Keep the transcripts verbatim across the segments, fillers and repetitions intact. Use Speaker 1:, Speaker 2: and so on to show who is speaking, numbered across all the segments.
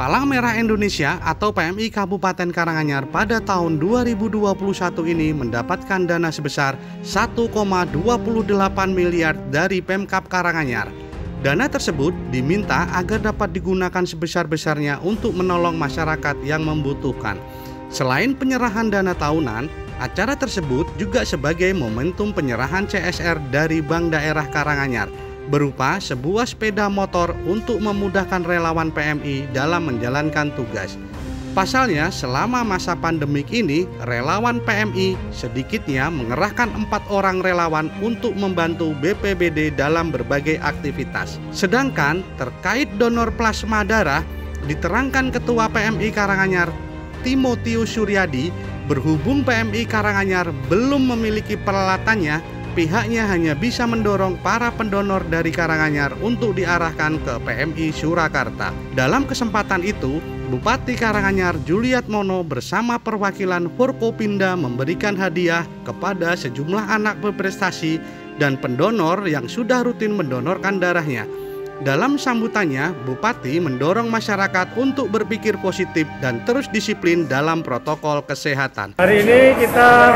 Speaker 1: Palang Merah Indonesia atau P M I Kabupaten Karanganyar pada tahun dua ribu dua puluh satu ini mendapatkan dana sebesar satu koma dua delapan miliar dari Pemkab Karanganyar. Dana tersebut diminta agar dapat digunakan sebesar-besarnya untuk menolong masyarakat yang membutuhkan. Selain penyerahan dana tahunan, acara tersebut juga sebagai momentum penyerahan C S R dari Bank Daerah Karanganyar berupa sebuah sepeda motor untuk memudahkan relawan P M I dalam menjalankan tugas. Pasalnya, selama masa pandemik ini, relawan P M I sedikitnya mengerahkan empat orang relawan untuk membantu B P B D dalam berbagai aktivitas. Sedangkan terkait donor plasma darah, diterangkan Ketua P M I Karanganyar, Timotius Suryadi, berhubung P M I Karanganyar belum memiliki peralatannya, pihaknya hanya bisa mendorong para pendonor dari Karanganyar untuk diarahkan ke P M I Surakarta. Dalam kesempatan itu, Bupati Karanganyar Juliat Mono bersama perwakilan Forkopimda memberikan hadiah kepada sejumlah anak berprestasi dan pendonor yang sudah rutin mendonorkan darahnya. Dalam sambutannya, Bupati mendorong masyarakat untuk berpikir positif dan terus disiplin dalam protokol kesehatan.
Speaker 2: Hari ini kita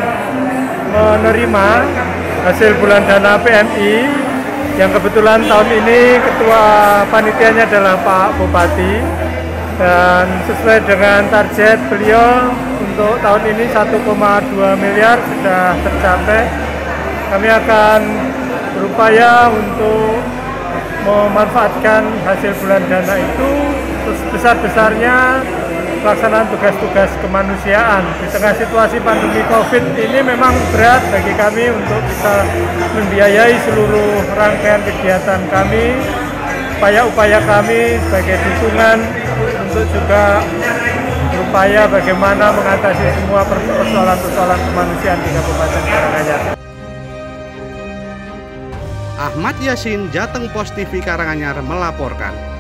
Speaker 2: menerima hasil bulan dana P M I yang kebetulan tahun ini ketua panitianya adalah Pak Bupati, dan sesuai dengan target beliau untuk tahun ini satu koma dua miliar sudah tercapai. Kami akan berupaya untuk memanfaatkan hasil bulan dana itu sebesar-besarnya pelaksanaan tugas-tugas kemanusiaan. Di tengah situasi pandemi COVID ini memang berat bagi kami untuk bisa membiayai seluruh rangkaian kegiatan kami, upaya-upaya kami sebagai dukungan untuk juga berupaya bagaimana mengatasi semua persoalan-persoalan kemanusiaan di Kabupaten Karanganyar.
Speaker 1: Ahmad Yasin, Jateng Pos T V Karanganyar melaporkan.